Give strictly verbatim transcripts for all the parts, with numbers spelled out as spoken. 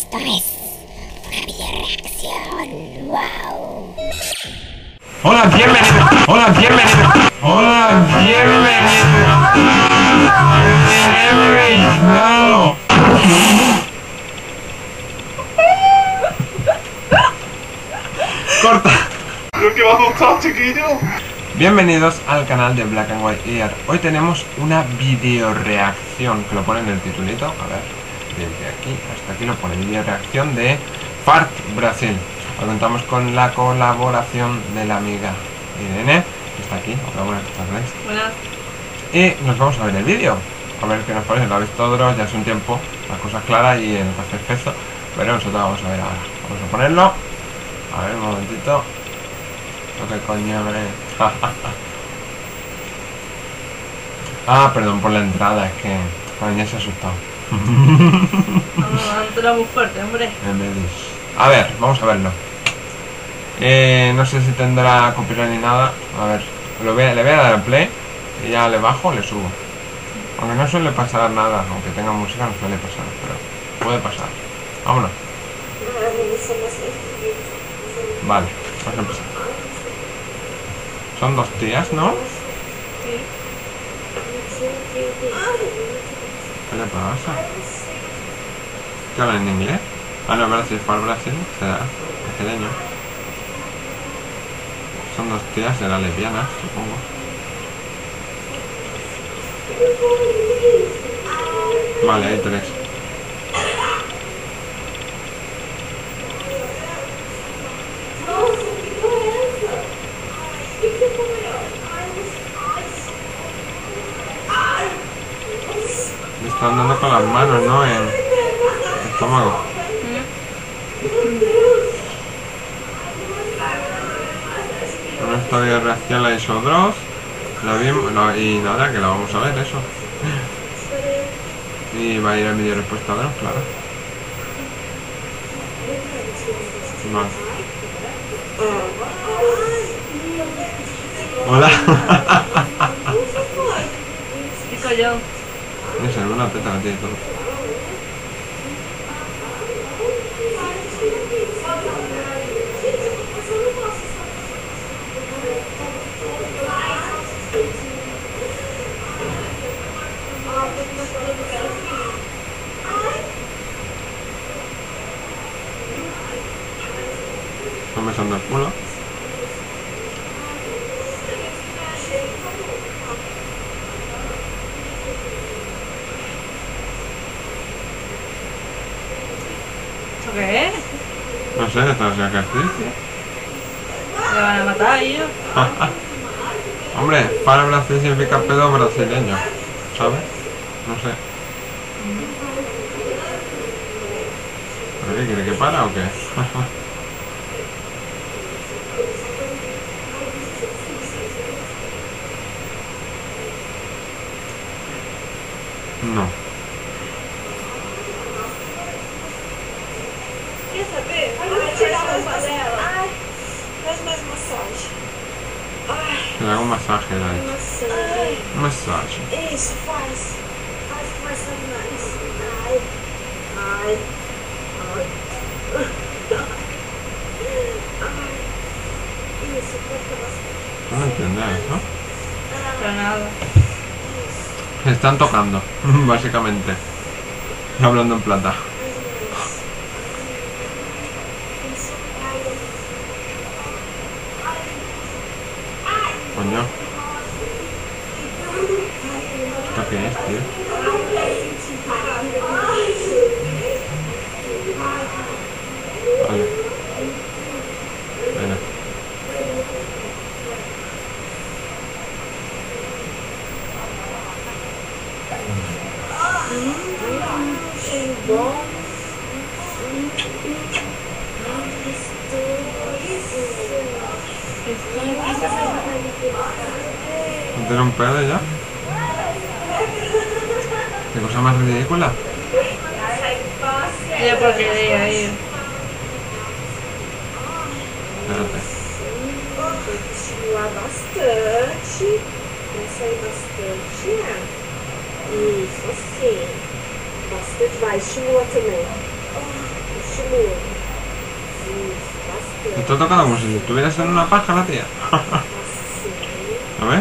Esto es una videoreacción. ¡Wow! Hola, bienvenido. Hola, bienvenido. Hola, bienvenido. Bienvenido. Corta. Creo que va a gustar, chiquillo. Bienvenidos al canal de Black and White Ear. Hoy tenemos una video reacción que lo pone en el titulito. A ver, desde aquí hasta aquí lo pone, video reacción de Fart Brasil. Hoy contamos con la colaboración de la amiga Irene, que está aquí. Hola, buenas tardes. Buenas. Y nos vamos a ver el vídeo, a ver qué nos parece. Lo ha visto Dross ya hace un tiempo, la cosa es clara y el café espeso, pero nosotros vamos a ver ahora. Vamos a ponerlo. A ver, un momentito. Lo que coño, hombre. Ah, perdón por la entrada, es que la niña se ha asustado. Vamos a entrar muy fuerte, hombre. Me dis- A ver, vamos a verlo. Eh, no sé si tendrá copyright ni nada. A ver, lo voy a- le voy a dar al play y ya le bajo, le subo. Aunque no suele pasar nada, aunque tenga música no suele pasar, pero puede pasar. Vámonos. Vale, vamos a empezar. Son dos tías, ¿no? Sí. ¿Qué le pasa? ¿Qué hablan en inglés? Ah, no, es verdad, si es para Brasil, será brasileño. Son dos tías, serán lesbianas, supongo. Vale, hay tres. Le están dando con las manos, ¿no? En el estómago. Bueno, esta video reacción la hizo Dross. La vimos, no, y nada, que la vamos a ver, eso. Y va a ir el vídeo respuesta a Dross, claro. Vale. Hola. Digo yo. No sé, alguna teta la tiene todo. Están besando el culo. ¿Esto qué es? No sé, están haciendo ejercicio. ¿Le van a matar a ellos? Hombre, para Brasil significa pedo brasileño, ¿sabes? No sé. ¿Pero qué quiere que para o qué? No. Quer saber? Vamos tirar uma dela. Ai, faz mais massagem. Ai, Que le hago un masaje, Dai. massagem. Un masaje. Isso, faz. Faz massagem mais. Ai, ai, ai. Ai. Isso, corta bastante. No entiendes, ¿no? Pero nada. Se están tocando, básicamente. Y hablando en plata. Coño. ¿Esto qué es, tío? Vale. Venga. Bom. ¿No tiene un pedo ya? ¿Qué cosa más ridícula? Ya porque quería ir. Espérate. Continuar bastante. Pensa aí bastante. Isso, assim. Bastante. Vai, estimula também. Te está tocando como si estuvieras en una paja la tía. ¿Lo ves?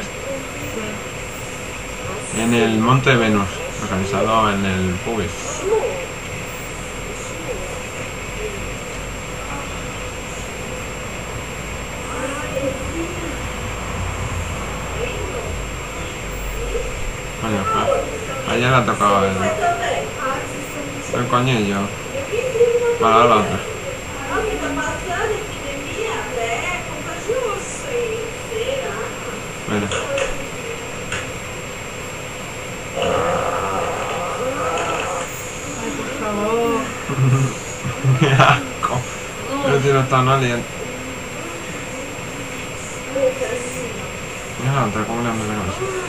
En el monte de Venus, localizado en el pubis. Coño, pues, ayer le ha tocado el, el coñillo. Para la otra. Mira. Ay, por favor. Qué asco. Pero si no está nadie. Mira la otra, cómo le anda la cabeza.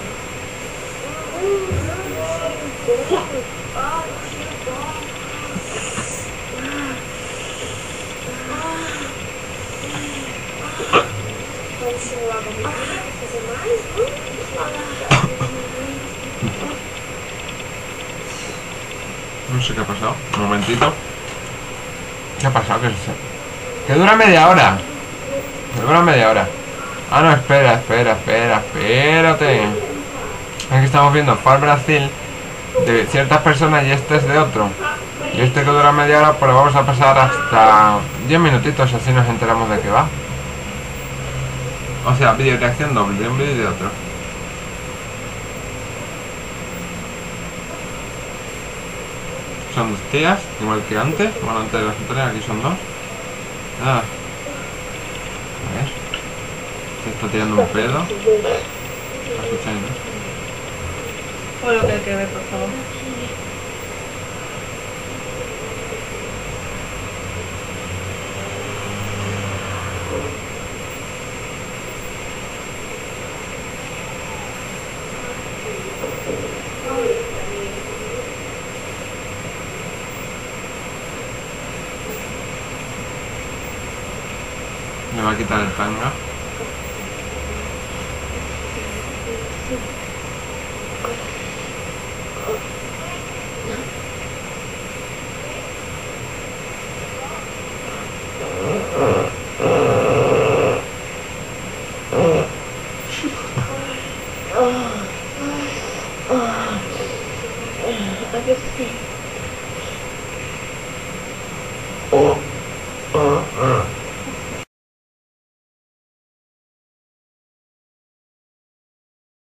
No sé qué ha pasado. Un momentito. ¿Qué ha pasado? ¿Qué es eso? Que dura media hora. Que dura media hora. Ah, no, espera, espera, espera, espérate. Aquí estamos viendo Far Brasil de ciertas personas y este es de otro. Y este que dura media hora, pues lo vamos a pasar hasta diez minutitos, así nos enteramos de qué va. O sea, vídeo reacción doble, de un vídeo y de otro. Son dos tías, igual que antes. Bueno, antes de las tres, aquí son dos. Ah. A ver. Se está tirando un pedo. ¿Lo escucháis, no? O lo que hay que ver, por favor. Me va a quitar el tanga. I just see.